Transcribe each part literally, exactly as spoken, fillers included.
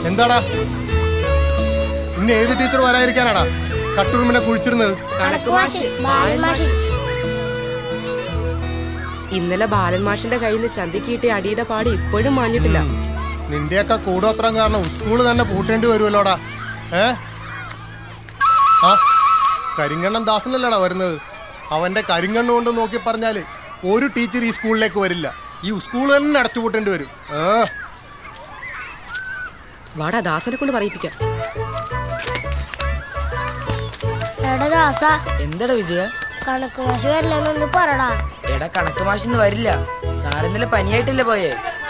എന്താടാ ഇന്ന് ഏത് ടീച്ചർ വരാതിരിക്കാനാടാ കട്ടുറുമ്പിനെ കുഴിച്ചിരുന്നത്? ഇന്നലെ ബാലൻ മാഷിന്റെ കയ്യിൽ നിന്ന് ചന്തിക്ക് കിട്ടിയ അടിയുടെ പാട് ഇപ്പോഴും മാഞ്ഞിട്ടില്ല. നിന്റെയൊക്കെ കൂടോത്രം കാരണം സ്കൂള് തന്നെ പൂട്ടേണ്ടി വരുമല്ലോടാ. ഏ ആ കരിങ്കണ്ണൻ ദാസനല്ലടാ വരുന്നത്. അവന്റെ കരിങ്കണ്ണ് കൊണ്ട് നോക്കി പറഞ്ഞാല് ഒരു ടീച്ചർ ഈ സ്കൂളിലേക്ക് വരില്ല. ഈ സ്കൂൾ തന്നെ അടച്ചു പൂട്ടേണ്ടി വരും. വാടാ ദാസനെ കൊണ്ട് പറയിപ്പിക്കാം. എന്താടാ വിജയ? കണക്ക് മാഷ് വരില്ലെന്നൊന്ന് പറടാ. എടാ കണക്ക് മാഷിന്ന് വരില്ല. സാറിന്നലെ പനിയായിട്ടല്ലേ പോയേ?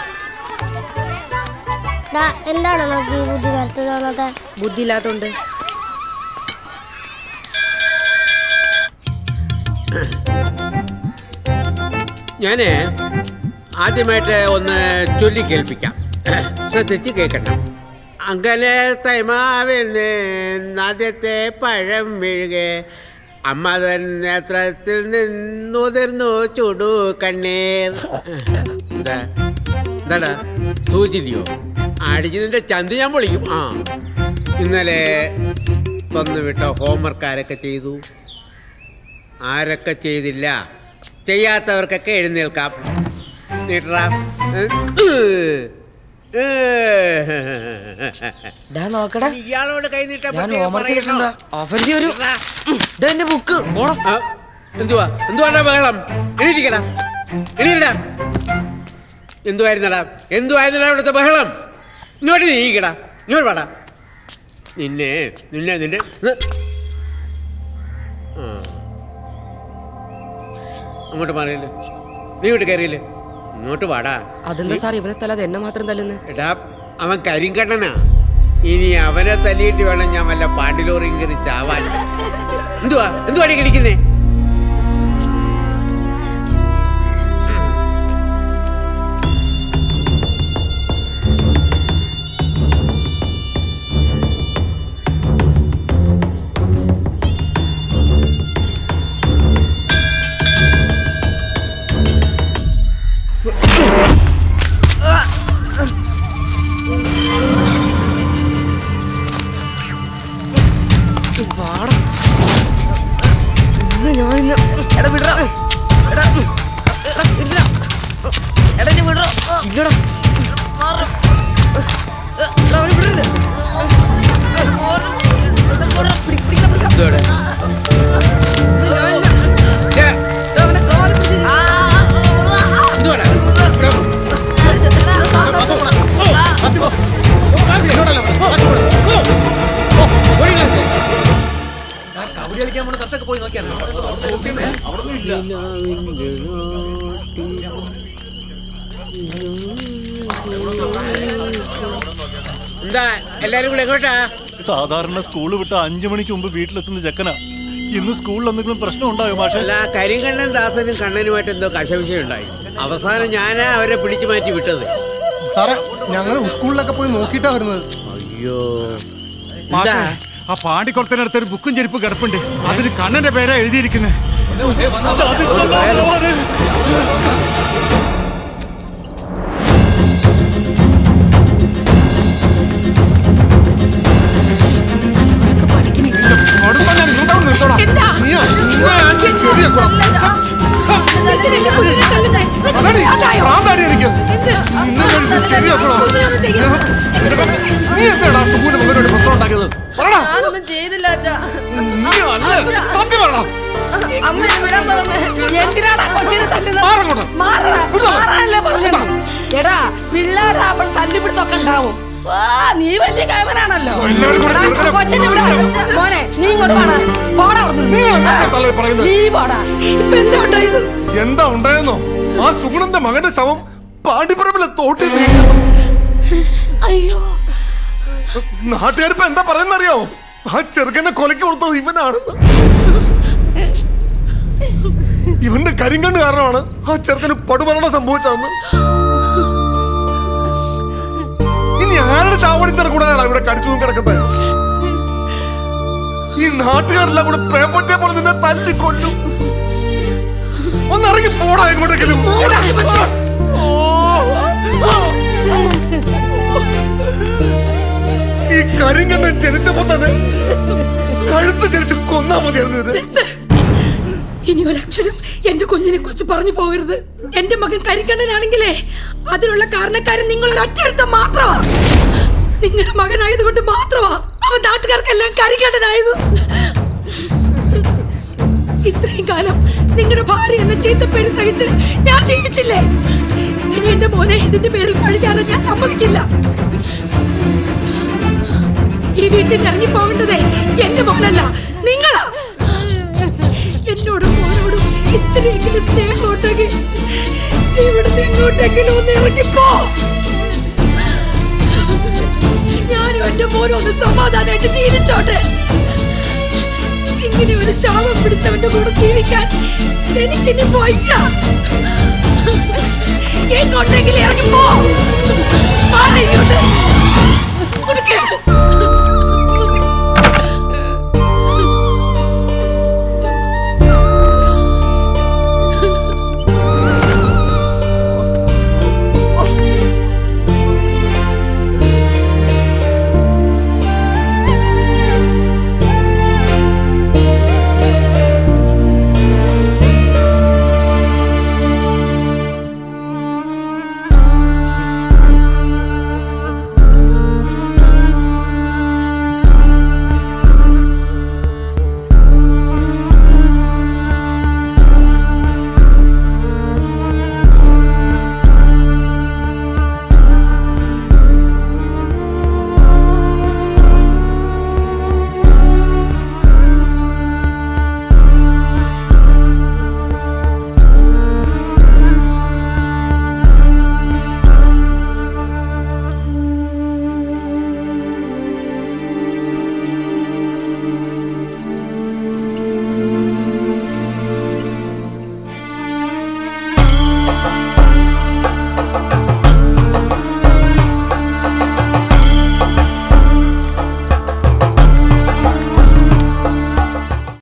എന്താണ് നമുക്ക് ഈ ബുദ്ധി നേരത്തെ തോന്നാത്തെ? ബുദ്ധി ഇല്ലാത്തോണ്ട്. ഞാന് ആദ്യമായിട്ട് ഒന്ന് ചൊല്ലി കേൾപ്പിക്കാം, ശ്രദ്ധിച്ച് കേൾക്കണം. അങ്ങനെ തൈമാവിൽ ആദ്യത്തെ പഴം വീഴുകെ അമ്മ തൻ നേത്രത്തിൽ നിന്നുതിർന്നു ചുടു കണ്ണീർ. എന്താ എന്താടാ സൂചില്ലയോ? അടിച്ച് നിന്റെ ചന്തി ഞാൻ പൊളിക്കും. ആ ഇന്നലെ വന്നു വിട്ട ഹോംവർക്ക് ആരൊക്കെ ചെയ്തു? ആരൊക്കെ ചെയ്തില്ല? ചെയ്യാത്തവർക്കൊക്കെ എഴുന്നേൽക്കാം. നീട്ടറാ. ഇയാളോട് കൈ നീട്ടാ. എന്തുവാ എന്തുവാടാ ബഹളം? എണീറ്റിക്കടാ എണീറ്റടാ. എന്തുവായിരുന്നടാ എന്തുവായിരുന്നടാ ഇവിടുത്തെ ബഹളം? ഇങ്ങോട്ട് നീക്കടാ, ഇങ്ങോട്ട് പാടാ. നിന്നെ നിന്നെ നിന്നെ അങ്ങോട്ട് മാറിയില്ലേ? നീ ഇങ്ങോട്ട് കയറിയില്ലേ? ഇങ്ങോട്ട് വാടാ. അതെന്താ സാർ ഇവനെ തല്ലാതെ എന്നെ മാത്രം തല്ലുന്നു? എടാ അവൻ കരിങ്കണ്ണനാ. ഇനി അവനെ തല്ലിയിട്ട് വേണം ഞാൻ വല്ല പാണ്ടിലോറിയും കയറി ചാവാൻ. എന്തുവാ എന്തുവാടി കളിക്കുന്നേ? സാധാരണ സ്കൂള് വിട്ട അഞ്ചു മണിക്ക് മുമ്പ് വീട്ടിലെത്തുന്ന ചെക്കനാ. ഇന്ന് സ്കൂളിൽ എന്തെങ്കിലും പ്രശ്നം ഉണ്ടായോ മാഷെ? അല്ല, കരിങ്കണ്ണൻ ദാസനും കണ്ണനുമായിട്ട് എന്തോ കശവിഷയം ഉണ്ടായി. അവസാനം ഞാനാ അവരെ പിടിച്ചു മാറ്റി വിട്ടത്. സാറേ ഞങ്ങള് സ്കൂളിലൊക്കെ പോയി നോക്കിയിട്ടാ വരുന്നത്. അയ്യോ, ആ പാണ്ടിക്കുളത്തിനടുത്തൊരു ബുക്കും ചെരുപ്പും കിടപ്പുണ്ട്. അതിൽ കണ്ണന്റെ പേരാ എഴുതിയിരിക്കുന്നത്. ഞാനൊന്നും ചെയ്തില്ല. എന്തിനാടാ കൊച്ചിനെ തല്ലുന്നത്? എടാ പിള്ളേരാകുമ്പോൾ തല്ലിപ്പിടുത്തൊക്കെ ഉണ്ടാവും. നീ വലിയ കൈമനാണല്ലോ. മോനെ നീ ഇങ്ങോട്ട് പോടാ. പോടാ നീ പോടാ. ഇപ്പൊ എന്താ ഉണ്ടായത്? എന്താ ഉണ്ടായെന്നോ? ആ സുഗുണന്റെ മകന്റെ ശവം പാണ്ടിപ്പറമ്പിലെ തോട്ടിൽ. അയ്യോ, നാട്ടുകാരിപ്പോ എന്താ പറയുന്നറിയോ? ആ ചെറുക്കനെ കൊലക്ക് കൊടുത്തത് ഇവനാണെന്ന്. ഇവന്റെ കരിങ്കണ്ണ് കാരണമാണ് ആ ചെറുക്കന് പടുമരണം സംഭവിച്ചതെന്ന്. ഇനി ആരുടെ ചാവടിത്തറ കൂടാനാണ് ഇവിടെ കടിച്ചു കിടക്കുന്നത്? ഈ നാട്ടുകാരെല്ലാം കൂടെ പേപ്പട്ടിയെ പോലെ നിന്നെ തല്ലിക്കൊല്ലും. ഒന്നിറങ്ങി പോടാ എങ്ങോട്ടെങ്കിലും. കരിങ്കണ്ണൻ ജനിച്ചപ്പോ തന്നെ കഴുത്ത് ജനിച്ച് കൊന്നാ മതിയായിരുന്നു. ഇനി ഒരക്ഷരം എന്റെ കുഞ്ഞിനെ കുറിച്ച് പറഞ്ഞു പോകരുത്. എന്റെ മകൻ കരിങ്കണ്ണനാണെങ്കിലേ അതിനുള്ള കാരണക്കാരൻ നിങ്ങൾ ഒരൊറ്റ മാത്രമാ. നിങ്ങളുടെ മകനായതുകൊണ്ട് മാത്രമാ അവൻ നാട്ടുകാർക്കെല്ലാം കരിങ്കണ്ണനായത്. ഇത്രയും കാലം നിങ്ങളുടെ ഭാര്യ എന്ന ചീത്തപ്പേര് സഹിച്ച് ഞാൻ ജീവിച്ചില്ലേ? ഇനി എന്റെ മോനെ ഇതിന്റെ പേരിൽ പഴിചാറാൻ ഞാൻ സമ്മതിക്കില്ല. ഈ വീട്ടിൽ നിന്ന് ഇറങ്ങി പോകേണ്ടതേ എന്റെ മോനല്ല, നിങ്ങളാ. എന്നോടും മോനോടും ഇത്രയെങ്കിലും സ്നേഹം ഉണ്ടെങ്കിൽ ഇവിടുന്ന് എങ്ങോട്ടെങ്കിലും ഒന്ന് ഇറങ്ങിപ്പോ. ഞാനും എന്റെ മോനും ഒന്ന് സമാധാനമായിട്ട് ജീവിച്ചോട്ടെ. ഇങ്ങനെ ഒരു ശാപം പിടിച്ചവന്റെ കൂടെ ജീവിക്കാൻ എനിക്കിനി വയ്യ. എങ്ങോട്ടെങ്കിലും ഇറങ്ങിപ്പോ.